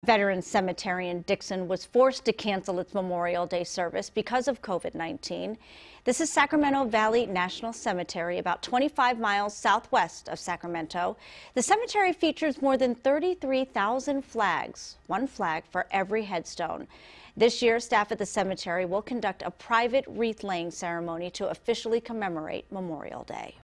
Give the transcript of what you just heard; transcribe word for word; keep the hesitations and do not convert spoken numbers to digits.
Veterans Cemetery in Dixon was forced to cancel its Memorial Day service because of COVID nineteen. This is Sacramento Valley National Cemetery, about twenty-five miles southwest of Sacramento. The cemetery features more than thirty-three thousand flags, one flag for every headstone. This year, staff at the cemetery will conduct a private wreath-laying ceremony to officially commemorate Memorial Day.